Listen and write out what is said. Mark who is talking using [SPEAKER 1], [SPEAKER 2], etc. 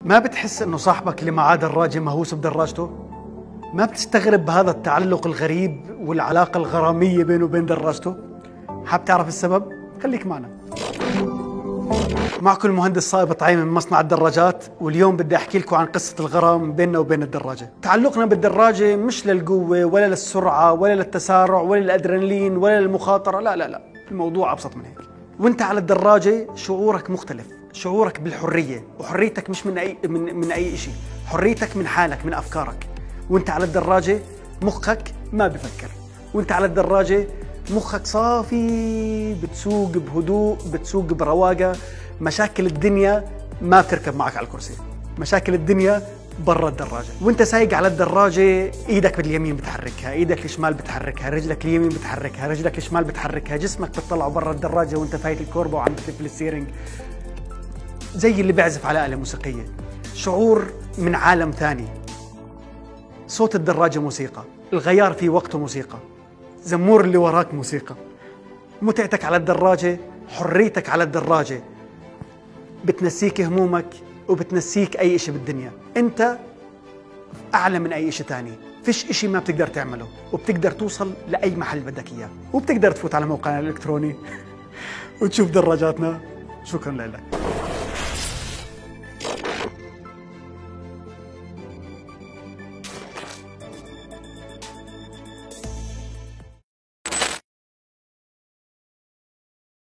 [SPEAKER 1] ما بتحس انه صاحبك اللي معاه دراجة مهووس بدراجته؟ ما بتستغرب بهذا التعلق الغريب والعلاقة الغرامية بينه وبين دراجته؟ حاب تعرف السبب؟ خليك معنا. معكم المهندس صائب طعيم من مصنع الدراجات، واليوم بدي احكي لكم عن قصة الغرام بيننا وبين الدراجة. تعلقنا بالدراجة مش للقوة ولا للسرعة ولا للتسارع ولا للأدرينالين ولا للمخاطرة، لا، الموضوع أبسط من هيك. وانت على الدراجة شعورك مختلف، شعورك بالحرية، وحريتك مش من أي شيء، حريتك من حالك، من أفكارك. وانت على الدراجة مخك ما بفكر، وانت على الدراجة مخك صافي، بتسوق بهدوء، بتسوق برواقة. مشاكل الدنيا ما بتركب معك على الكرسي، مشاكل الدنيا برا الدراجة. وانت سايق على الدراجة ايدك باليمين بتحركها، ايدك الشمال بتحركها، رجلك اليمين بتحركها، رجلك الشمال بتحركها، جسمك بتطلعه برا الدراجة وانت فايت الكوربة وعم بتلف الستيرنج زي اللي بيعزف على آلة موسيقية. شعور من عالم ثاني. صوت الدراجة موسيقى، الغيار في وقته موسيقى، زمور اللي وراك موسيقى. متعتك على الدراجة، حريتك على الدراجة بتنسيك همومك وبتنسيك أي إشي بالدنيا. أنت أعلى من أي إشي تاني، فيش إشي ما بتقدر تعمله، وبتقدر توصل لأي محل بدك إياه، وبتقدر تفوت على موقعنا الإلكتروني وتشوف دراجاتنا. شكرا لك.